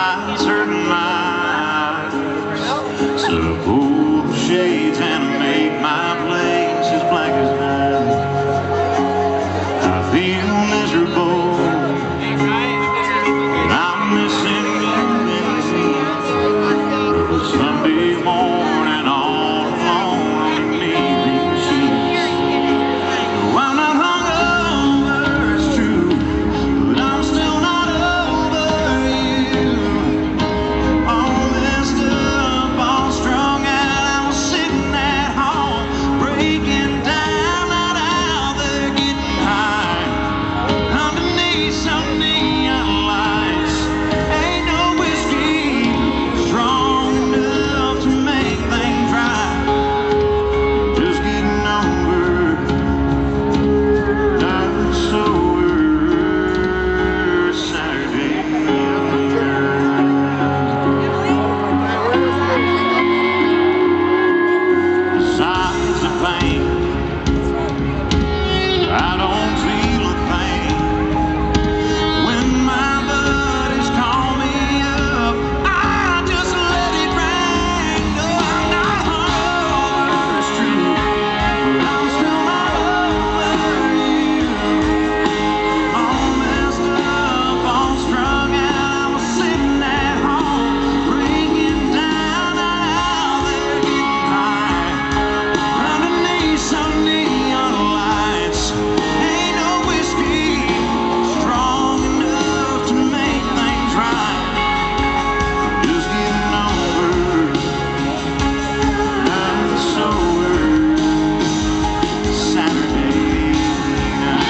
lights hurting my eyes. So pull the shades and make my place as black as night. I feel miserable, and I'm missing you, baby. But a Sunday morning all alone underneath these sheets. No, I'm not hungover, it's true, but I'm still not over you. All messed up, all strung out, I was sitting at home breaking down, not out there getting high underneath some neon lights. Ain't no whiskey strong enough to make things right. Just getting over, not sober. Saturday night. Besides the pain, I don't feel a thing. When my buddies call me up, I just let it rain. No, I'm not hungover, it's true, but I'm still not over you. All messed up, all strung out, I was sitting at home breaking down, not out there getting high underneath some neon lights. Ain't no whiskey strong enough to make things right. Just getting over, not sober. Saturday night.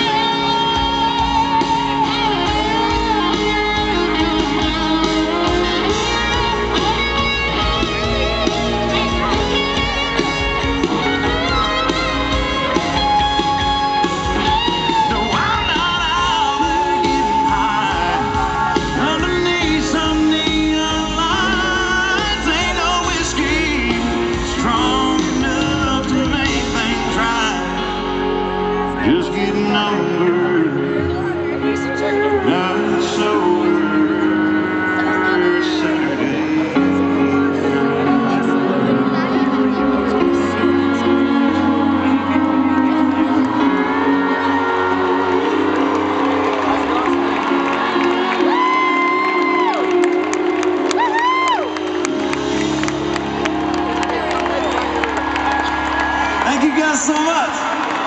No, I'm not out there getting high underneath some neon lights. Ain't no whiskey strong enough to make things right. Just getting over, not sober. Saturday Thank you guys so much.